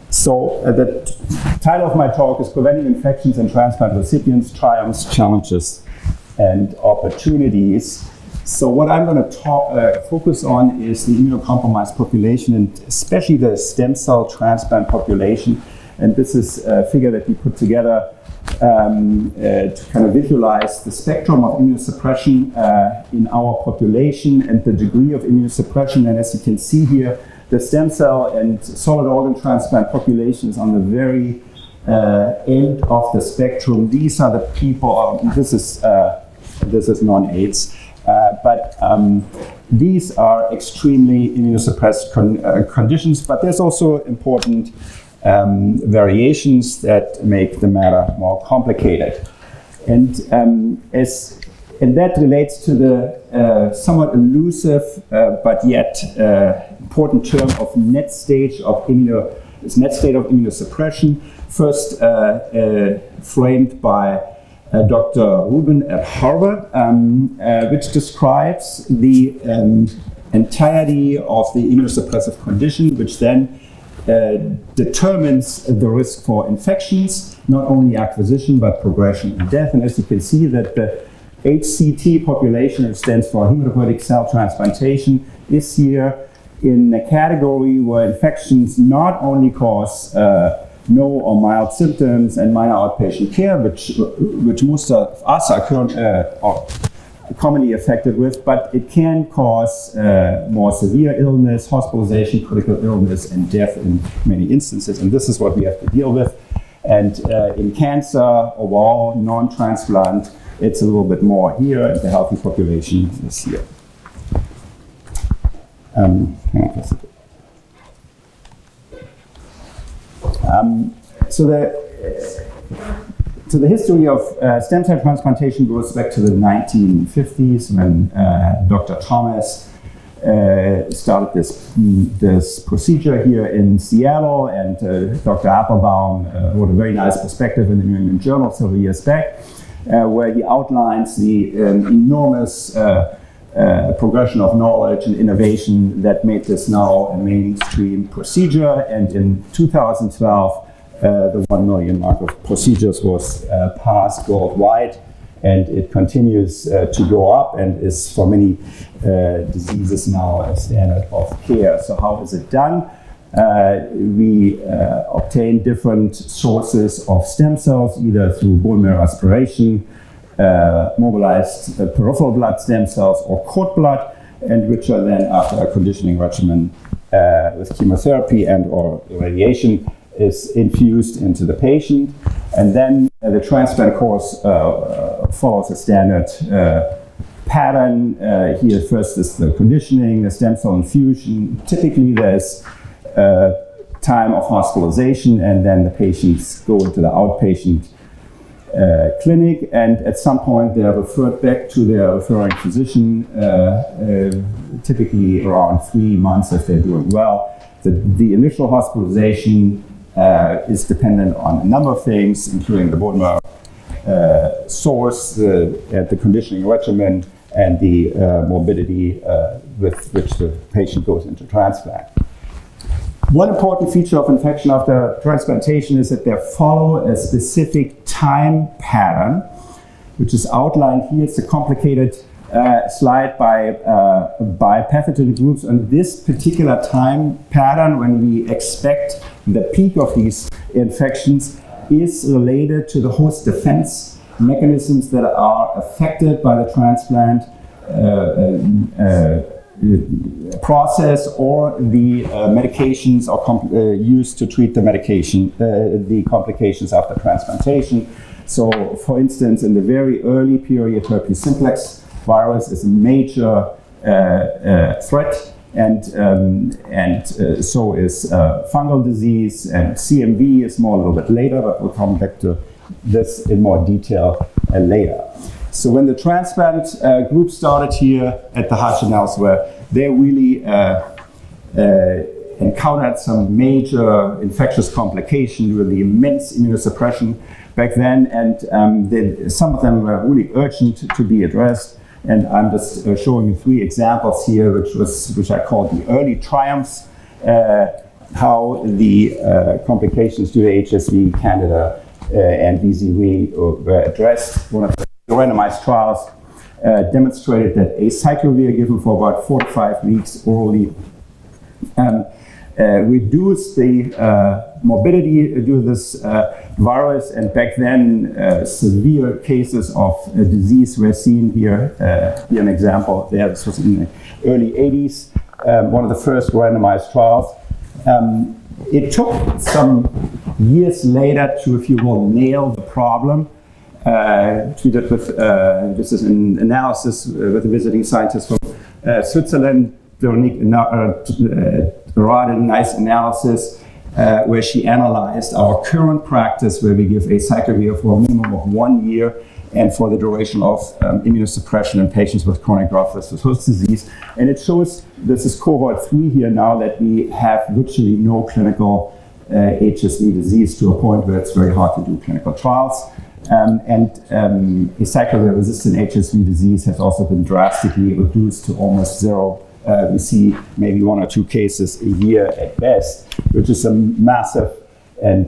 So the title of my talk is Preventing Infections in Transplant Recipients, Triumphs, Challenges, and Opportunities. So what I'm going to focus on is the immunocompromised population, and especially the stem cell transplant population. And this is a figure that we put together to kind of visualize the spectrum of immunosuppression in our population and the degree of immunosuppression. And as you can see here, the stem cell and solid organ transplant population is on the very end of the spectrum. These are the people, this is non-AIDS, but these are extremely immunosuppressed conditions, but there's also important variations that make the matter more complicated. And that relates to the somewhat elusive but yet important term of net state of immunosuppression, first framed by Dr. Rubin at Harvard, which describes the entirety of the immunosuppressive condition, which then determines the risk for infections, not only acquisition but progression and death. And as you can see, that the HCT population, which stands for hematopoietic cell transplantation, is here in a category where infections not only cause no or mild symptoms and minor outpatient care, which most of us are commonly affected with, but it can cause more severe illness, hospitalization, critical illness, and death in many instances. And this is what we have to deal with. And in cancer, overall, non-transplant, it's a little bit more here, and the healthy population is here. So the history of stem cell transplantation goes back to the 1950s when Dr. Thomas started this procedure here in Seattle, and Dr. Applebaum wrote a very nice perspective in the New England Journal several years back, where he outlines the enormous progression of knowledge and innovation that made this now a mainstream procedure. And in 2012, the 1 million mark of procedures was passed worldwide, and it continues to go up and is for many diseases now a standard of care. So how is it done? We obtain different sources of stem cells, either through bone marrow aspiration, mobilized peripheral blood stem cells, or cord blood, and which are then, after a conditioning regimen with chemotherapy and or radiation, is infused into the patient. And then the transplant course follows a standard pattern. Here first is the conditioning, the stem cell infusion. Typically there's time of hospitalization, and then the patients go into the outpatient clinic, and at some point they are referred back to their referring physician, typically around 3 months if they're doing well. The initial hospitalization is dependent on a number of things, including the bone marrow source, the conditioning regimen, and the morbidity with which the patient goes into transplant. One important feature of infection after transplantation is that they follow a specific time pattern, which is outlined here. It's a complicated slide by pathogen groups. On this particular time pattern, when we expect the peak of these infections, is related to the host defense mechanisms that are affected by the transplant process, or the medications are used to treat the complications after transplantation. So, for instance, in the very early period, herpes simplex virus is a major threat, and so is fungal disease, and CMV is more a little bit later, but we'll come back to this in more detail later. So when the transplant group started here at the Hutch and elsewhere, they really encountered some major infectious complications with the immense immunosuppression back then, and some of them were really urgent to be addressed. And I'm just showing you 3 examples here, which I call the early triumphs how the complications due to HSV, Candida, and VZV were addressed. One of the randomized trials demonstrated that acyclovir given for about 4 to 5 weeks orally reduced the morbidity due to this virus, and back then severe cases of disease were seen here. Here an example there. This was in the early 80s, one of the first randomized trials. It took some years later to, if you will, nail the problem. Treated with, this is an analysis with a visiting scientist from Switzerland, Veronique wrote a nice analysis where she analyzed our current practice, where we give acyclovir for a minimum of 1 year and for the duration of immunosuppression in patients with chronic graft-versus-host disease. And it shows, this is cohort 3 here now, that we have virtually no clinical HSV disease, to a point where it's very hard to do clinical trials. Acyclovir-resistant HSV disease has also been drastically reduced to almost zero. We see maybe 1 or 2 cases a year at best, which is a massive and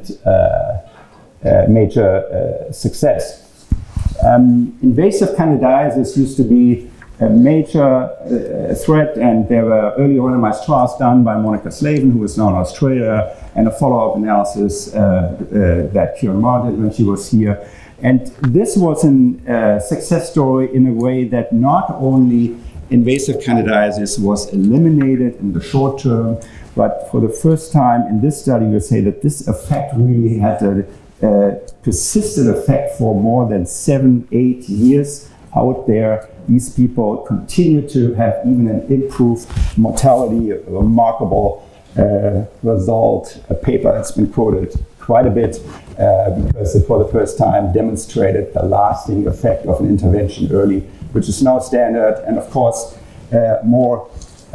major success. Invasive candidiasis used to be a major threat, and there were early randomized trials done by Monica Slavin, who is now in Australia, and a follow-up analysis that Kieran Marr did when she was here. And this was a success story in a way that not only invasive candidiasis was eliminated in the short term, but for the first time in this study, we say that this effect really had a persistent effect for more than 7-8 years out there. These people continue to have even an improved mortality, a remarkable result. A paper that's been quoted quite a bit because it for the first time demonstrated the lasting effect of an intervention early, which is now standard. And of course, more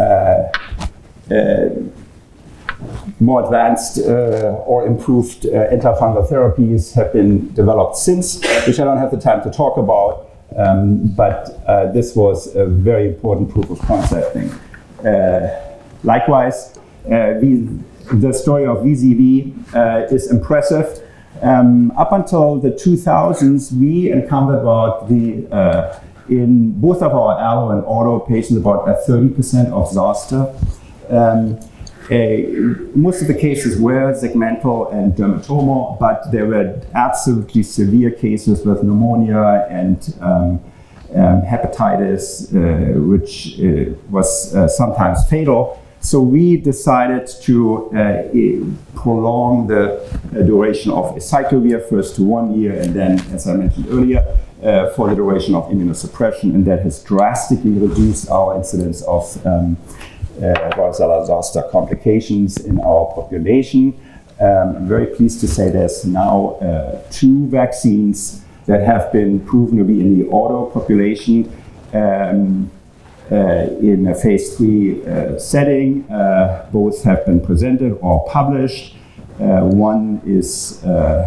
advanced or improved antifungal therapies have been developed since, which I don't have the time to talk about, but this was a very important proof of concept thing. Likewise, the story of VZV is impressive. Up until the 2000s, we encountered about in both of our allo and auto patients about 30% of zoster. Most of the cases were segmental and dermatomal, but there were absolutely severe cases with pneumonia and hepatitis, which was sometimes fatal. So we decided to prolong the duration of acyclovir, first to 1 year, and then, as I mentioned earlier, for the duration of immunosuppression, and that has drastically reduced our incidence of varicella zoster complications in our population. I'm very pleased to say there's now 2 vaccines that have been proven to be in the auto population in a phase 3 setting. Both have been presented or published. One is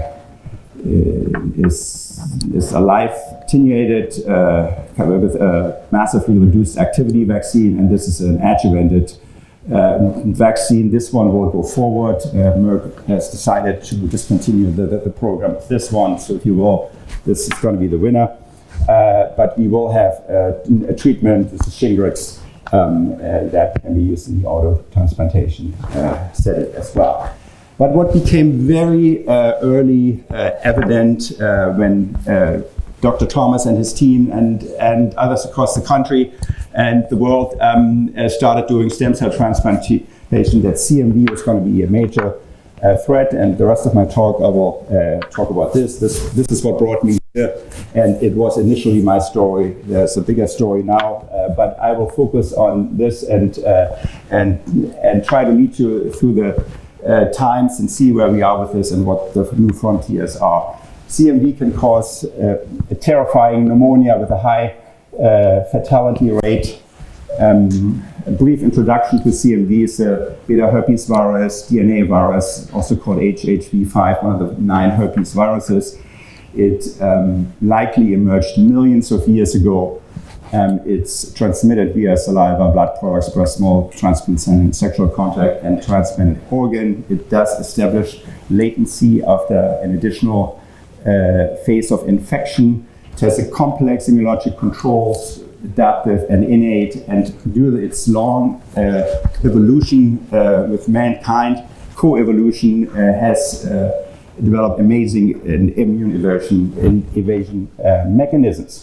a live attenuated with a massively reduced activity vaccine, and this is an adjuvanted vaccine. This one will go forward. Merck has decided to discontinue the program of this one, so if you will, this is going to be the winner. But we will have a treatment, this is Shingrix, that can be used in the auto transplantation setting as well. But what became very early evident when Dr. Thomas and his team and others across the country and the world started doing stem cell transplantation, that CMV was going to be a major threat. And the rest of my talk, I will talk about this. This is what brought me here, and it was initially my story. There's a bigger story now, but I will focus on this and try to lead you through the times and see where we are with this and what the new frontiers are. CMV can cause a terrifying pneumonia with a high fatality rate. A brief introduction to CMV is a beta herpes virus, DNA virus, also called HHV5, one of the 9 herpes viruses. It likely emerged millions of years ago It's transmitted via saliva, blood products, breast milk, transcontinental sexual contact, and transplanted organ. It does establish latency after an additional phase of infection. It has a complex immunologic controls, adaptive and innate, and due to its long evolution with mankind, co-evolution has developed amazing immune evasion mechanisms.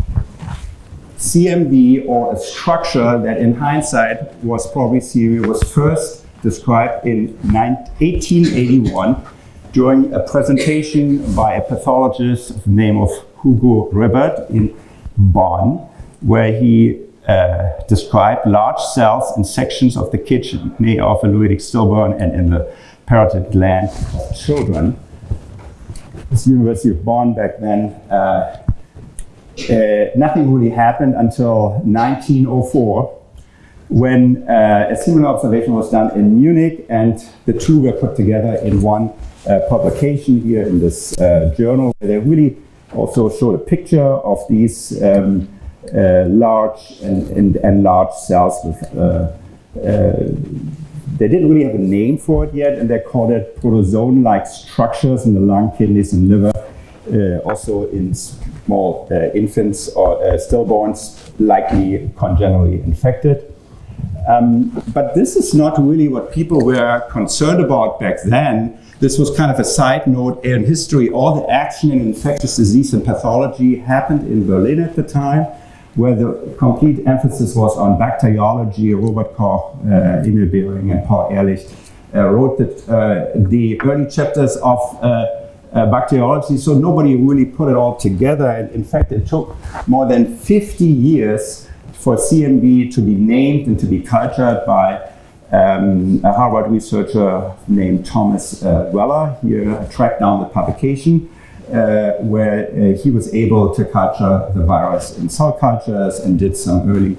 CMV, or a structure that in hindsight was probably CMV, was first described in 1881 during a presentation by a pathologist of the name of Hugo Ribert in Bonn, where he described large cells in sections of the kidney of a Leydig stillborn and in the parotid gland of children. This University of Bonn back then, nothing really happened until 1904, when a similar observation was done in Munich, and the two were put together in one publication here in this journal, where they really also showed a picture of these large and large cells with they didn't really have a name for it yet, and they called it protozoan-like structures in the lung, kidneys, and liver, also in small infants or stillborns, likely congenitally infected. But this is not really what people were concerned about back then. This was kind of a side note in history. All the action in infectious disease and pathology happened in Berlin at the time, where the complete emphasis was on bacteriology. Robert Koch, Emil Behring, and Paul Ehrlich wrote the early chapters of bacteriology, so nobody really put it all together. And in fact, it took more than 50 years for CMV to be named and to be cultured by a Harvard researcher named Thomas Weller. He tracked down the publication where he was able to culture the virus in cell cultures and did some early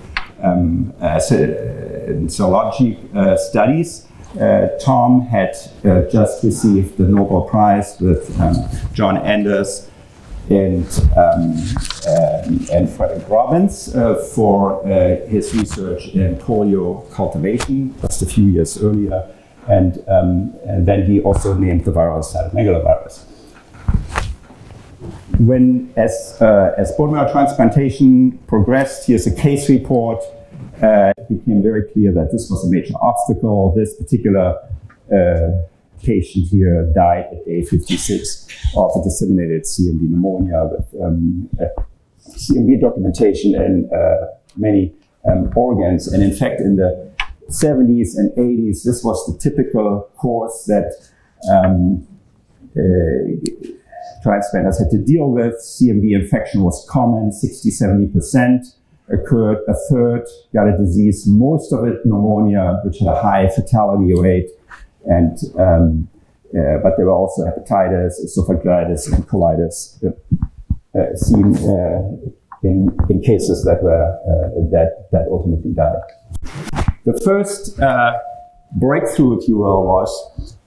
serology studies. Tom had just received the Nobel Prize with John Anders and Frederick Robbins for his research in polio cultivation just a few years earlier, and then he also named the virus cytomegalovirus. When, as bone marrow transplantation progressed, here's a case report. It became very clear that this was a major obstacle. This particular patient here died at day 56 of a disseminated CMV pneumonia with CMV documentation in many organs. And in fact, in the 70s and 80s, this was the typical course that transplanters had to deal with. CMV infection was common, 60–70% occurred, a third got a disease, most of it pneumonia, which had a high fatality rate, and but there were also hepatitis, esophagitis, and colitis seen in cases that were that ultimately died. The first breakthrough, if you will, was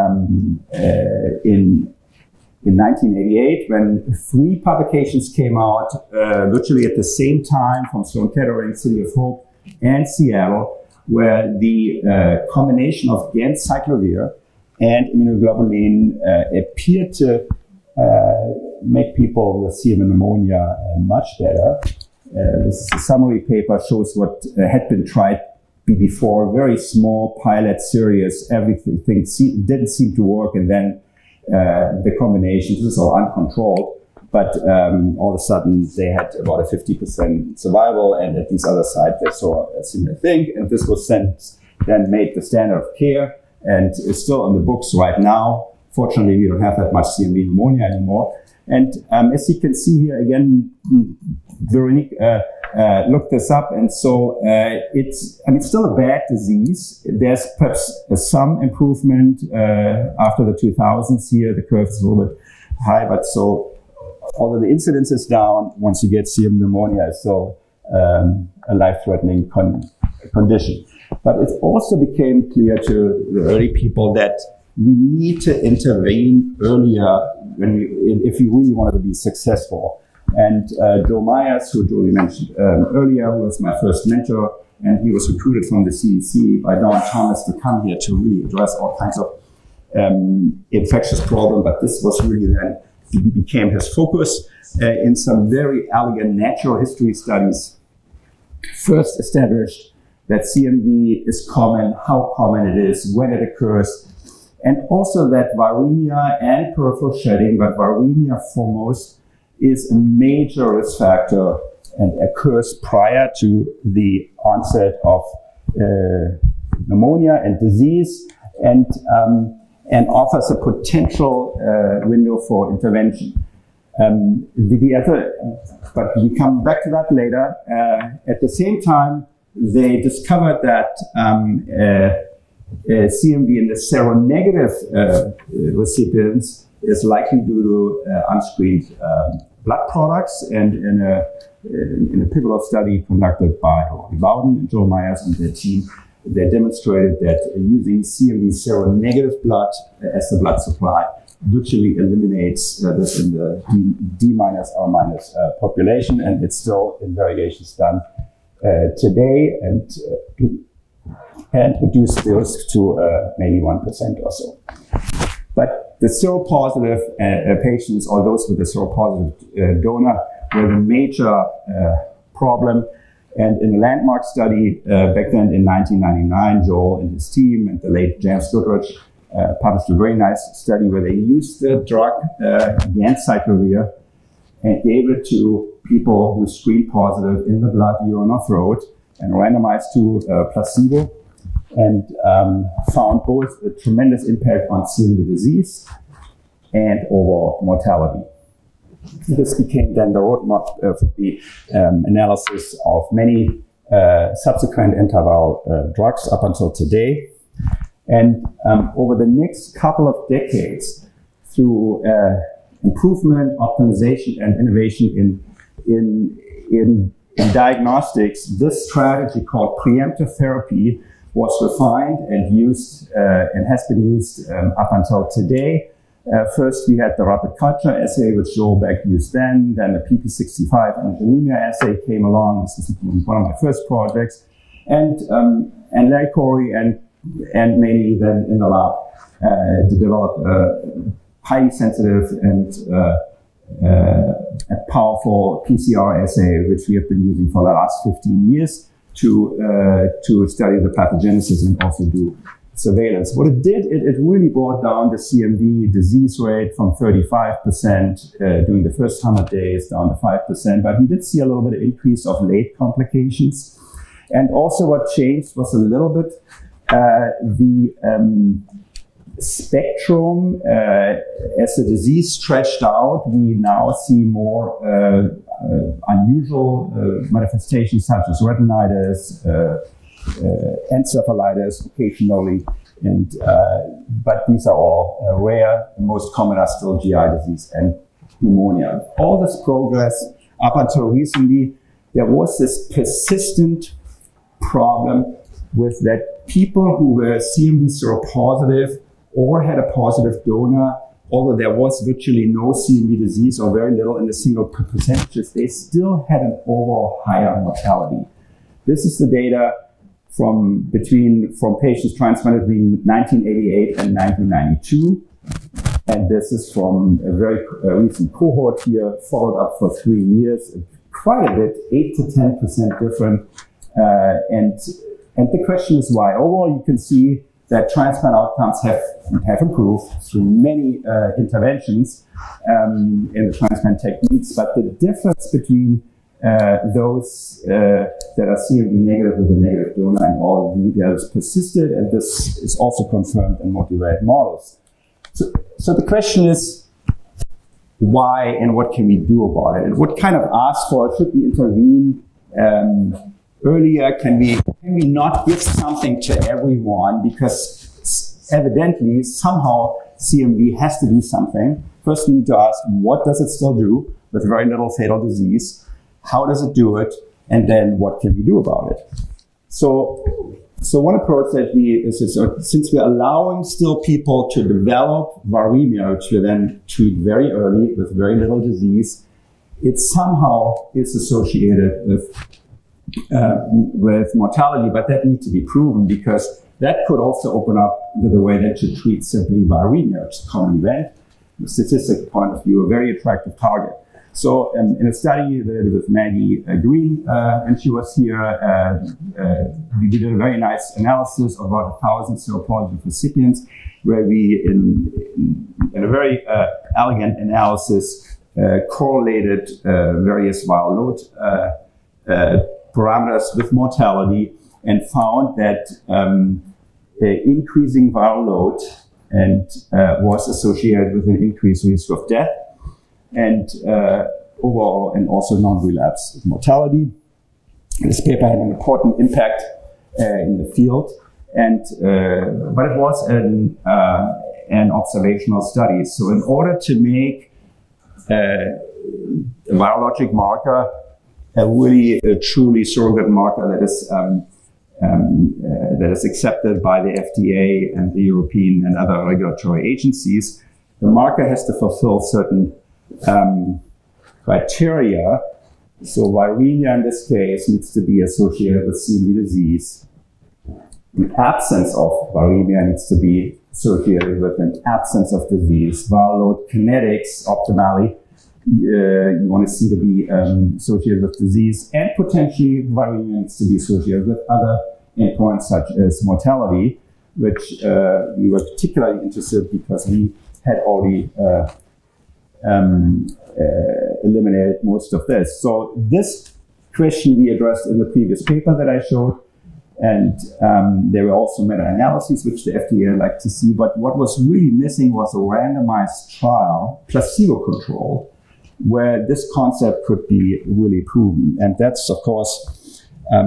in 1988, when 3 publications came out virtually at the same time from Sloan Kettering, City of Hope, and Seattle, where the combination of ganciclovir and immunoglobulin appeared to make people with CMV pneumonia much better. This is a summary paper, shows what had been tried before, very small pilot series, everything didn't seem to work, and then the combination, this is all uncontrolled, but all of a sudden they had about a 50% survival, and at these other sites they saw a similar thing, and this was then made the standard of care, and is still on the books right now. Fortunately, we don't have that much CMV pneumonia anymore. And as you can see here again, Veronique looked this up, and so it's still a bad disease. There's perhaps some improvement after the 2000s here. The curve is a little bit high, but so although the incidence is down, once you get CMV pneumonia, it's still a life-threatening condition. But it also became clear to the early people that we need to intervene earlier if we really wanted to be successful. And Joe Myers, who Julie mentioned earlier, who was my first mentor, and he was recruited from the CDC by Don Thomas to come here to really address all kinds of infectious problems. But this was really then, he became his focus in some very elegant natural history studies. First established that CMV is common, how common it is, when it occurs, and also that viremia and peripheral shedding, but viremia foremost, is a major risk factor and occurs prior to the onset of pneumonia and disease, and offers a potential window for intervention. But we come back to that later. At the same time, they discovered that CMV in the seronegative recipients is likely due to unscreened blood products, and in a pivotal study conducted by Ronnie Bowden and Joe Myers and their team, they demonstrated that using CMV seronegative blood as the blood supply virtually eliminates this in the D- R- population, and it's still in variations done today, and reduce the risk to maybe 1% or so. But the seropositive patients, or those with a seropositive donor, were the major problem. And in a landmark study back then in 1999, Joel and his team and the late James Goodrich published a very nice study where they used the drug against cyclovir and gave it to people who screened positive in the blood, urine, or throat, and randomized to placebo, and found both a tremendous impact on CMV disease and overall mortality. This became then the roadmap for the analysis of many subsequent antiviral drugs up until today. And over the next couple of decades, through improvement, optimization, and innovation in diagnostics, this strategy called preemptive therapy was refined and used and has been used up until today. First, we had the rapid culture assay, which Joel Beck used then the PP65 and anemia assay came along. This is one of my first projects. And Larry Corey and mainly then in the lab to develop a highly sensitive and a powerful PCR assay, which we have been using for the last 15 years to study the pathogenesis and also do surveillance. What it did, it really brought down the CMV disease rate from 35% during the first 100 days down to 5%, but we did see a little bit of increase of late complications. And also what changed was a little bit the spectrum. As the disease stretched out, we now see more unusual manifestations such as retinitis, encephalitis occasionally, and but these are all rare. The most common are still GI disease and pneumonia. All this progress up until recently, there was this persistent problem with that people who were CMV seropositive or had a positive donor, although there was virtually no CMV disease or very little in the single percentages, they still had an overall higher mortality. This is the data from patients transplanted between 1988 and 1992. And this is from a very recent cohort here, followed up for 3 years, quite a bit, 8 to 10% different. And the question is why. Overall, you can see that transplant outcomes have improved through many interventions in the transplant techniques, but the difference between those that are CMV negative with a negative donor and all of the others persisted, and this is also confirmed in multivariate models. So the question is, why and what can we do about it? And what kind of ask for? Should we intervene earlier? Can we not give something to everyone? Because evidently, somehow, CMV has to do something. First, we need to ask, what does it still do with very little fatal disease? How does it do it? And then what can we do about it? So one approach that since we're allowing still people to develop viremia, which we then treat very early with very little disease, it somehow is associated with mortality, but that needs to be proven because that could also open up the way that you treat simply viremia, which is a common event. From a statistic point of view, a very attractive target. So in a study with Maggie Green, and she was here, we did a very nice analysis of about 1,000 seropositive recipients, where we, in a very elegant analysis, correlated various viral load parameters with mortality and found that increasing viral load and was associated with an increased risk of death and overall and also non-relapse mortality. This paper had an important impact in the field, and but it was an observational study. So in order to make a virologic marker a really truly surrogate marker that is accepted by the FDA and the European and other regulatory agencies, the marker has to fulfill certain criteria. So viremia in this case needs to be associated with CMV disease. The absence of viremia needs to be associated with an absence of disease. Viral load kinetics optimally you want to see to be associated with disease, and potentially viremia needs to be associated with other endpoints such as mortality, which we were particularly interested because we had already eliminated most of this. So this question we addressed in the previous paper that I showed, and there were also meta-analyses which the FDA liked to see, but what was really missing was a randomized trial, placebo-controlled, where this concept could be really proven. And that's, of course,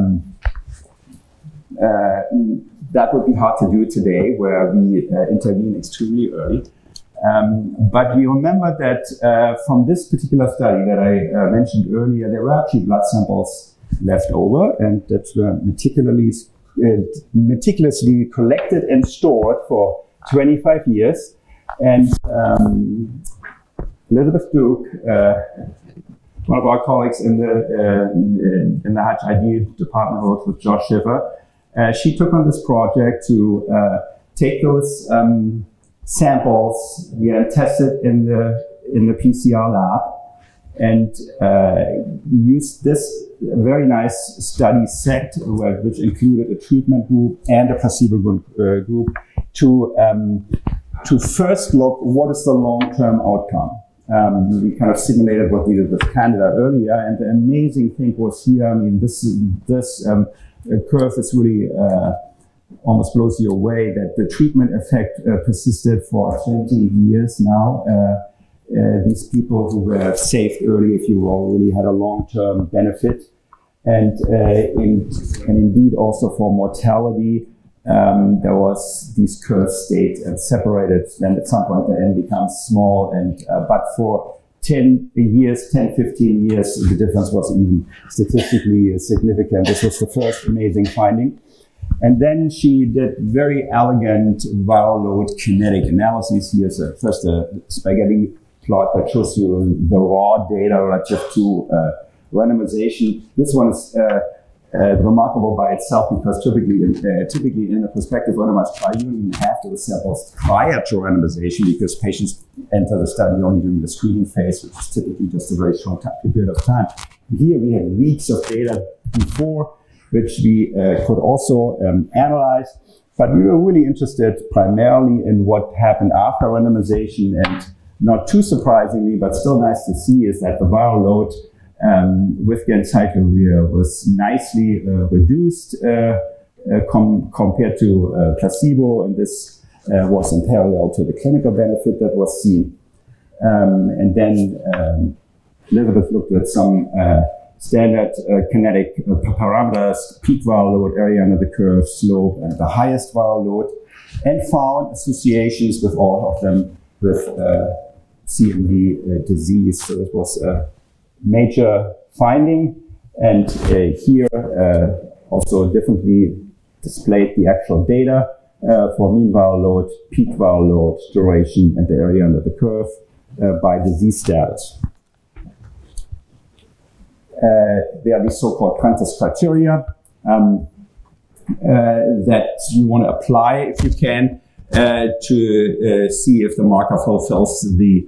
that would be hard to do today, where we intervene extremely early. But we remember that from this particular study that I mentioned earlier, there were actually blood samples left over, and that were meticulously collected and stored for 25 years. And Elizabeth Duke, one of our colleagues in the Hatch ID department, works with Josh Schiffer. She took on this project to take those samples and test it in the PCR lab, and used this very nice study set, which included a treatment group and a placebo group, to first look what is the long-term outcome. We kind of simulated what we did with Candida earlier, and the amazing thing was here. I mean, this curve is really almost blows you away that the treatment effect persisted for 20 years now. These people who were saved early, if you will, really had a long-term benefit, and indeed also for mortality. There was these curves stayed separated, and at some point the n becomes small, and but for 10 years, 10, 15 years, the difference was even statistically significant. This was the first amazing finding. And then she did very elegant viral load kinetic analyses. Here's first a spaghetti plot that shows you the raw data relative to randomization. This one is remarkable by itself because typically in a prospective randomized trial, you don't even have those samples prior to randomization because patients enter the study only during the screening phase, which is typically just a very short period of time. Here we had weeks of data before, which we could also analyze, but we were really interested primarily in what happened after randomization, and not too surprisingly, but still nice to see, is that the viral load with ganciclovir was nicely reduced compared to placebo, and this was in parallel to the clinical benefit that was seen. And then Elizabeth looked at some standard kinetic parameters, peak viral load, area under the curve, slope, and the highest viral load, and found associations with all of them with CMV disease. So it was a major finding, and here also differently displayed the actual data for mean viral load, peak viral load, duration, and the area under the curve by disease status. there are these so-called Prentice criteria that you want to apply, if you can, to see if the marker fulfills the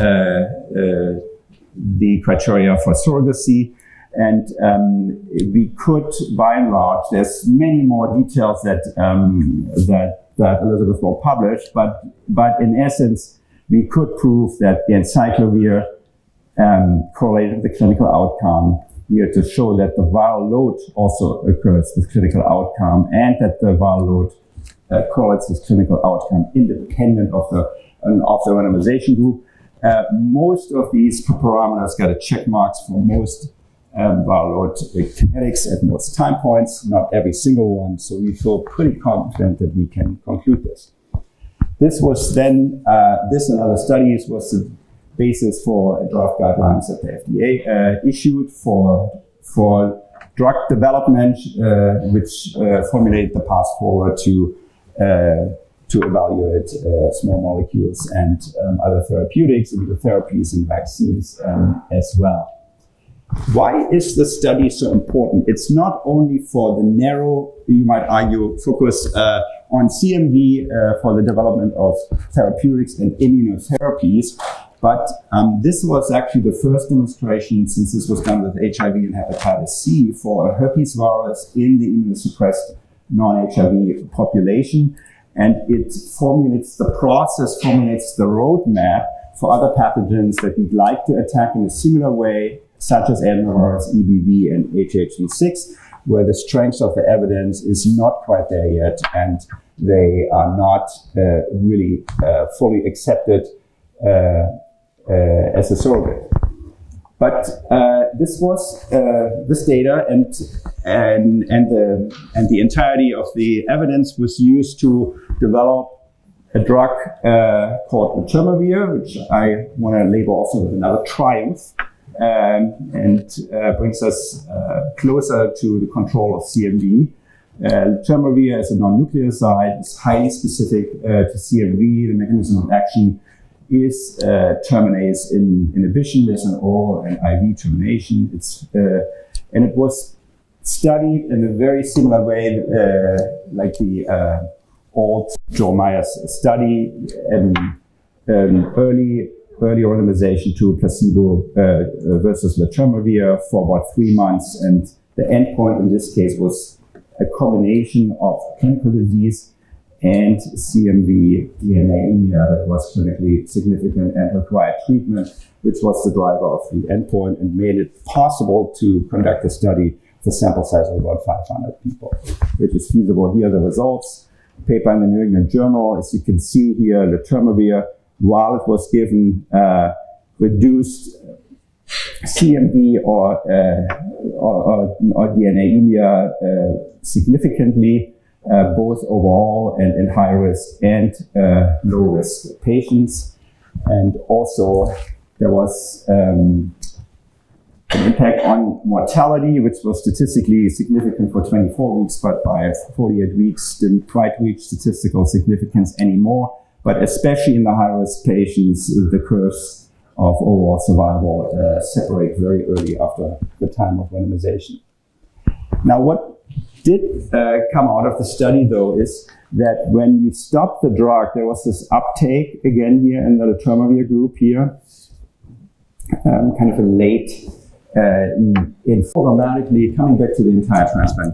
criteria for surrogacy. And we could, by and large, there's many more details that that Elizabeth will publish, but in essence, we could prove that the acyclovir correlated with the clinical outcome here to show that the viral load also occurs with clinical outcome, and that the viral load correlates with clinical outcome independent of the randomization group. Most of these parameters got a check marks for most viral load kinetics at most time points, not every single one. So we feel pretty confident that we can conclude this. This was then, this and other studies was the basis for draft guidelines that the FDA issued for drug development, which formulated the path forward to evaluate small molecules and other therapeutics, immunotherapies and vaccines as well. Why is the study so important? It's not only for the narrow, you might argue, focus on CMV for the development of therapeutics and immunotherapies, but this was actually the first demonstration, since this was done with HIV and hepatitis C, for a herpes virus in the immunosuppressed non-HIV population. And it formulates the process, formulates the roadmap for other pathogens that we'd like to attack in a similar way, such as adenovirus, EBV, and HHV6, where the strength of the evidence is not quite there yet, and they are not really fully accepted as a surrogate. But this was this data and the entirety of the evidence was used to develop a drug called letermovir, which I want to label also with another triumph, and brings us closer to the control of CMV. Letermovir is a non-nucleoside. It's highly specific to CMV. The mechanism of action is terminase inhibition. There's an oral and IV termination. And it was studied in a very similar way, like the old Joe Myers study, early randomization to placebo versus letermovir for about 3 months, and the endpoint in this case was a combination of clinical disease and CMV DNA that was clinically significant and required treatment, which was the driver of the endpoint and made it possible to conduct a study with a sample size of about 500 people, which is feasible. Here are the results. Paper in the New England Journal. As you can see here, letermovir, while it was given, reduced CMV or DNA anemia significantly, both overall and in high risk and low risk patients. And also there was an impact on mortality, which was statistically significant for 24 weeks, but by 48 weeks didn't quite reach statistical significance anymore. But especially in the high-risk patients, the curves of overall survival separate very early after the time of randomization. Now, what did come out of the study, though, is that when you stop the drug, there was this uptake, again here in the letermovir group here, kind of a late, programmatically coming back to the entire transplant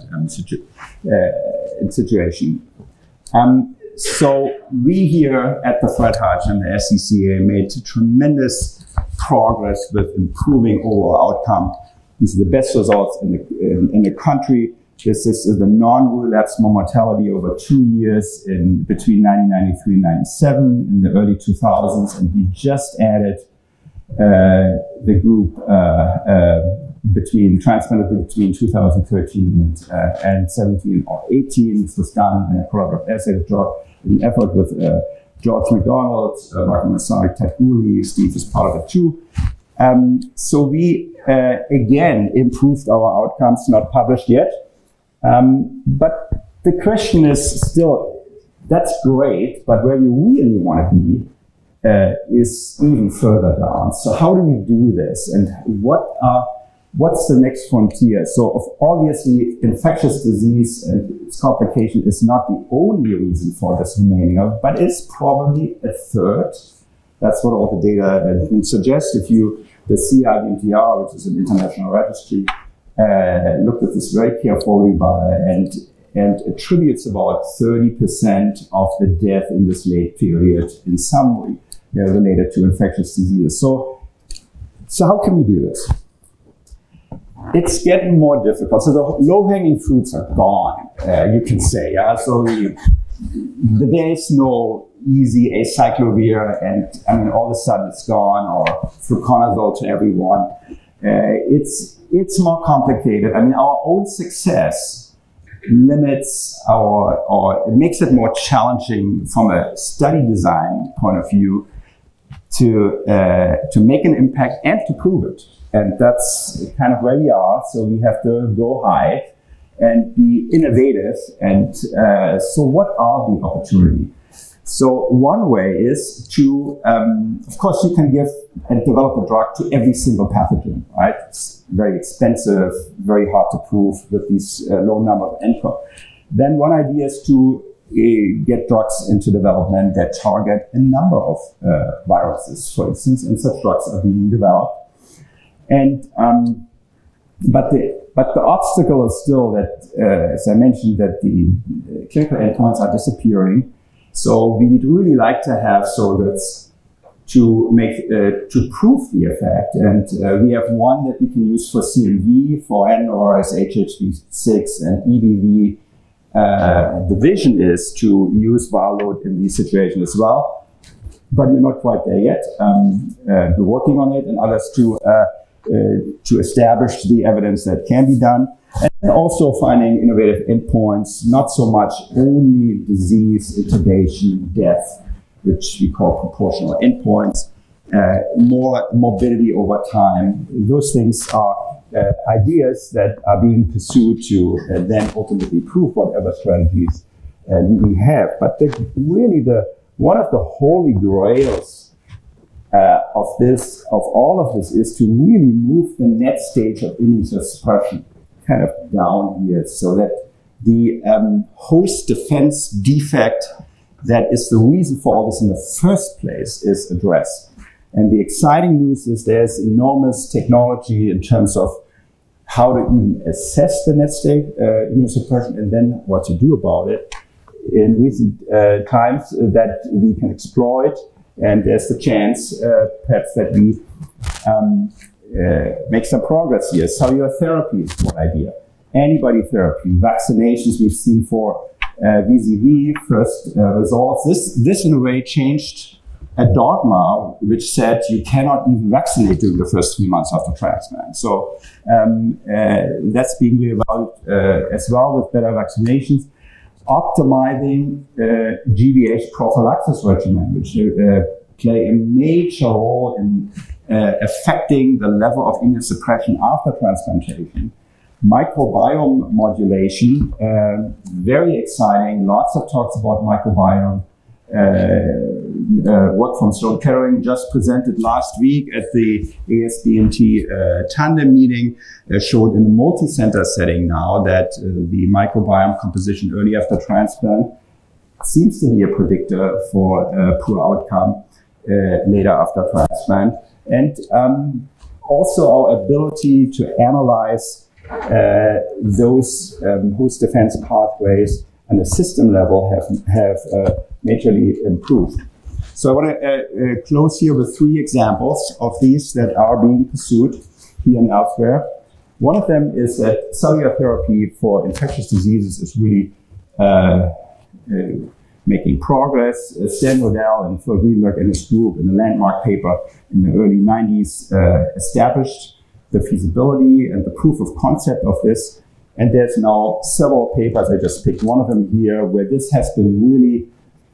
situation. So we here at the Fred Hutch and the SCCA made tremendous progress with improving overall outcome. These are the best results in the country. This is the non-relapse mortality over 2 years in between 1993 and 97 in the early 2000s, and we just added the group transplanted between 2013 and 17 or 18. This was done in a collaborative an effort with George McDonald, Martin Masari, Ted Gooley, Steve is part of it too. So we again improved our outcomes, not published yet. But the question is still, that's great, but where we really want to be is even further down. So how do we do this? And what are what's the next frontier? So obviously, infectious disease and its complication is not the only reason for this remaining, but it's probably a third. That's what all the data suggests. If you, the CIBMTR, which is an international registry, looked at this very carefully and attributes about 30% of the death in this late period in some way related to infectious diseases. So how can we do this? It's getting more difficult. So the low-hanging fruits are gone, you can say. Yeah? So there is no easy acyclovir, and I mean, all of a sudden it's gone, or fluconazole to everyone. It's more complicated. I mean, our own success limits or it makes it more challenging from a study design point of view to make an impact and to prove it. And that's kind of where we are. So we have to go high and be innovative. And so what are the opportunities? So one way is to, of course, you can give and develop a drug to every single pathogen, right? It's very expensive, very hard to prove with these low number of endpoints. Then one idea is to get drugs into development that target a number of viruses, for instance, and such drugs are being developed. And but the obstacle is still that, as I mentioned, that the clinical endpoints are disappearing. So we would really like to have surrogates to make to prove the effect. And we have one that we can use for CMV, for NRS, HHV6, and EBV. The vision is to use viral load in these situations as well, but we're not quite there yet. We're working on it, and others to establish the evidence that can be done, and also finding innovative endpoints, not so much only disease, intubation, death, which we call proportional endpoints, more morbidity over time. Those things are ideas that are being pursued to then ultimately prove whatever strategies we have. But one of the holy grails of all of this is to really move the next stage of immunosuppression kind of down here, so that the host defense defect that is the reason for all this in the first place is addressed. And the exciting news is there's enormous technology in terms of how to even assess the next stage immunosuppression and then what to do about it in recent times that we can exploit. And there's the chance, perhaps, that we make some progress here. Cellular therapy is one idea. Antibody therapy, vaccinations we've seen for VZV, first results. This, in a way, changed a dogma which said you cannot even vaccinate during the first 3 months after transplant. So that's being reevaluated as well with better vaccinations. Optimizing GVH prophylaxis regimen, which play a major role in affecting the level of immunosuppression after transplantation. Microbiome modulation, very exciting. Lots of talks about microbiome. Work from Sloan Kettering just presented last week at the ASBMT tandem meeting showed in a multi-center setting now that the microbiome composition early after transplant seems to be a predictor for poor outcome later after transplant. And also our ability to analyze those host defense pathways on a system level have majorly improved. So I want to close here with 3 examples of these that are being pursued here and elsewhere. One of them is that cellular therapy for infectious diseases is really making progress. Stan Rodell and Phil Greenberg and his group in a landmark paper in the early 90s established the feasibility and the proof of concept of this. And there's now several papers, I just picked one of them here, where this has been really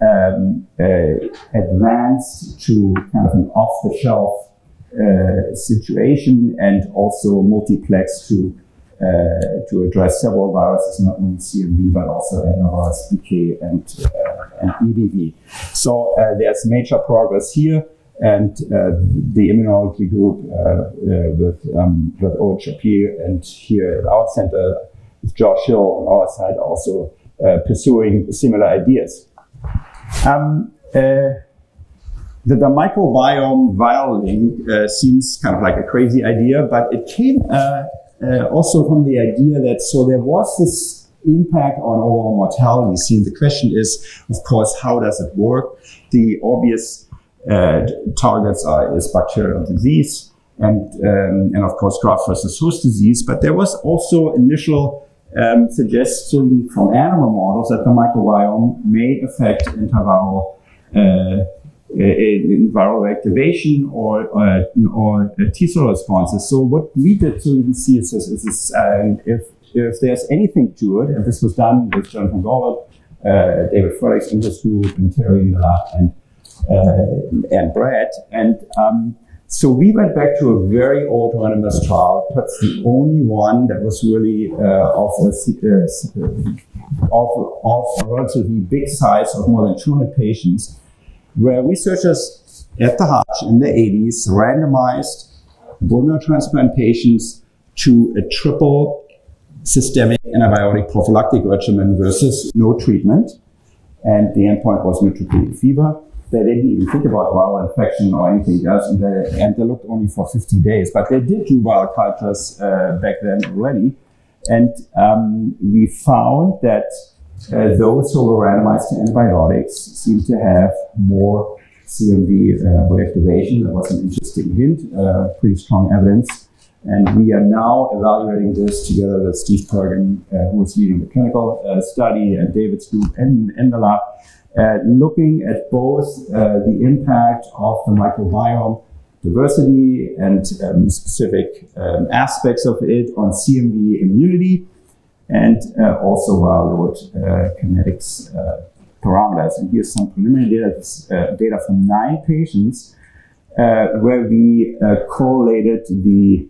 advanced to kind of an off-the-shelf situation, and also multiplex to address several viruses, not only CMV but also NRS, BK, and EBV. So there's major progress here. and the immunology group with Owen Shapir, and here at our center with Josh Hill on our side also pursuing similar ideas. The microbiome viral link seems kind of like a crazy idea, but it came also from the idea that so there was this impact on overall mortality seen. The question is, of course, how does it work? The obvious targets is bacterial disease and of course graft versus host disease, but there was also initial suggestion from animal models that the microbiome may affect interviral viral activation or T-cell responses. So what we did to even see is if there's anything to it, and this was done with Jonathan Gollop, David Fredericks in this group, and Terry in the lab, and Brad. And so we went back to a very old randomized trial, perhaps the only one that was really of a relatively big size of more than 200 patients, where researchers at the Hutch in the 80s randomized bone marrow transplant patients to a triple systemic antibiotic prophylactic regimen versus no treatment. And the endpoint was neutropenic fever. They didn't even think about viral infection or anything else, and they looked only for 50 days. But they did do viral cultures back then already. And we found that those who were randomized to antibiotics seemed to have more CMV reactivation. That was an interesting hint, pretty strong evidence. And we are now evaluating this together with Steve Pergin, who is leading the clinical study, and David's group in the lab, looking at both the impact of the microbiome diversity and specific aspects of it on CMV immunity, and also viral load kinetics parameters. And here's some preliminary data from 9 patients where we correlated the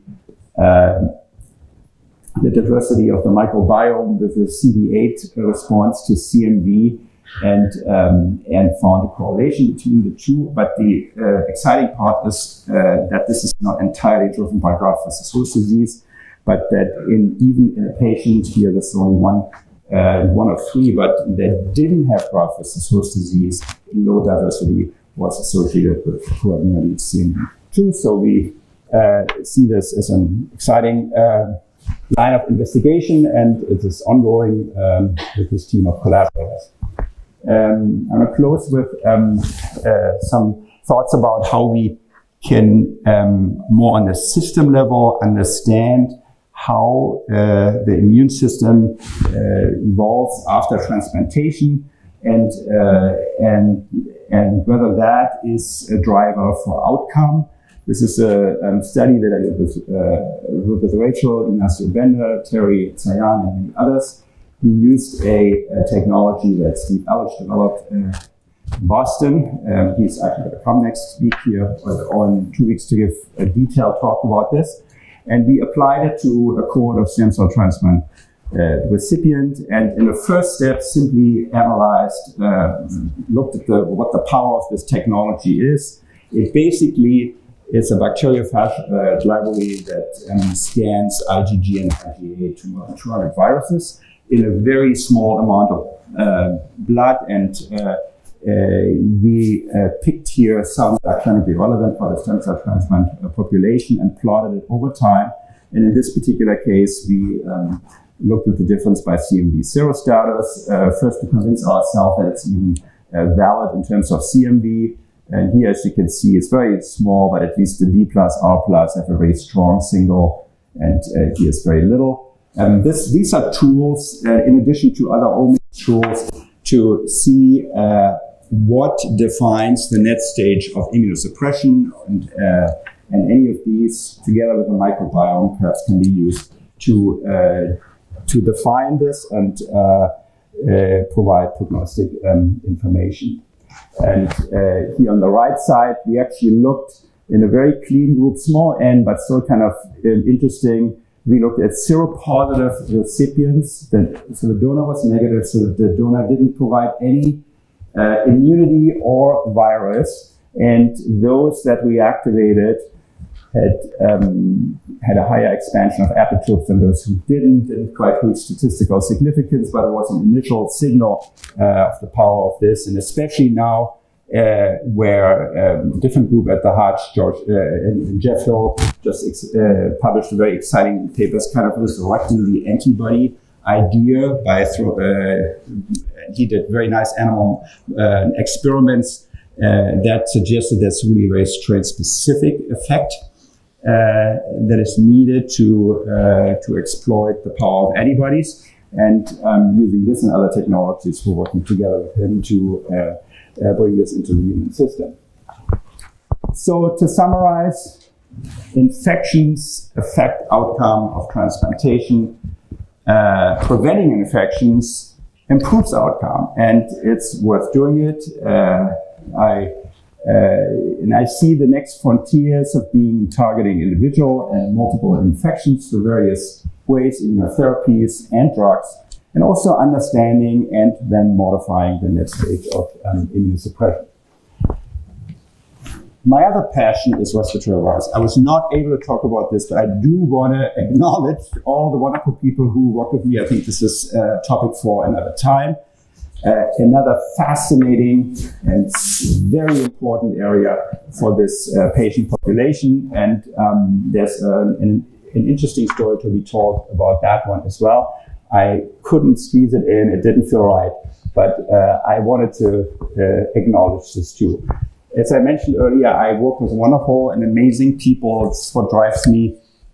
diversity of the microbiome with the CD8 response to CMV, and found a correlation between the two. But the exciting part is that this is not entirely driven by graft versus host disease, but that even in a patient here, there's only one of 3, but that didn't have graft versus host disease, low diversity was associated with poor immunity CMV2. So we see this as an exciting line of investigation, and it is ongoing with this team of collaborators. I'm going to close with some thoughts about how we can more on the system level understand how the immune system evolves after transplantation, and whether that is a driver for outcome. This is a study that I did with Rachel, Ignacio Bender, Terry Sayan, and many others. We used a technology that Steve Elledge developed in Boston. He's actually going to come next week here or in 2 weeks to give a detailed talk about this. And we applied it to a cohort of stem cell transplant recipient, and in the first step simply analyzed, looked at what the power of this technology is. It basically is a bacteriophage library that scans IgG and IgA to more than 200 viruses in a very small amount of blood, and we picked here some that are clinically relevant for the stem cell transplant population and plotted it over time. And in this particular case, we looked at the difference by CMV serostatus, first to convince ourselves that it's even valid in terms of CMV. And here, as you can see, it's very small, but at least the D+, R+ have a very strong signal, and here's very little. These are tools, in addition to other omics tools, to see what defines the net stage of immunosuppression, and any of these, together with the microbiome, perhaps can be used to define this and provide prognostic information. And here on the right side, we actually looked in a very clean group, small n, but still kind of interesting. We looked at seropositive recipients. So the donor was negative, so the donor didn't provide any immunity or virus. And those that we activated had a higher expansion of epitopes than those who didn't quite reach statistical significance, but it was an initial signal of the power of this, and especially now where a different group at the Hutch, George and Jeff Hill, just published a very exciting paper, kind of resurrecting the antibody idea by he did very nice animal experiments that suggested there's really a very strain-specific effect that is needed to exploit the power of antibodies. And using this and other technologies, we're working together with him to bring this into the human system. So to summarize, infections affect outcome of transplantation. Preventing infections improves outcome, and it's worth doing it. And I see the next frontiers of being targeting individual and multiple infections through various ways, immunotherapies and drugs, and also understanding and then modifying the next stage of immunosuppression. My other passion is respiratory virus. I was not able to talk about this, but I do want to acknowledge all the wonderful people who work with me. I think this is a topic for another time. Another fascinating and very important area for this patient population. And there's an interesting story to be told about that one as well. I couldn't squeeze it in, it didn't feel right, but I wanted to acknowledge this too. As I mentioned earlier, I work with wonderful and amazing people. It's what drives me.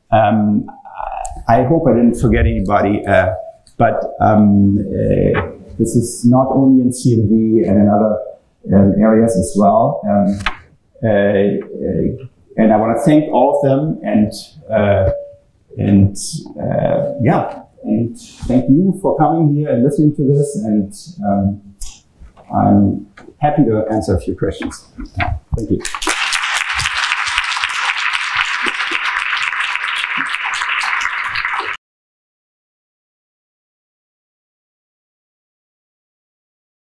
I hope I didn't forget anybody, but this is not only in CMV and in other areas as well. And I want to thank all of them, and thank you for coming here and listening to this, and I'm happy to answer a few questions. Thank you.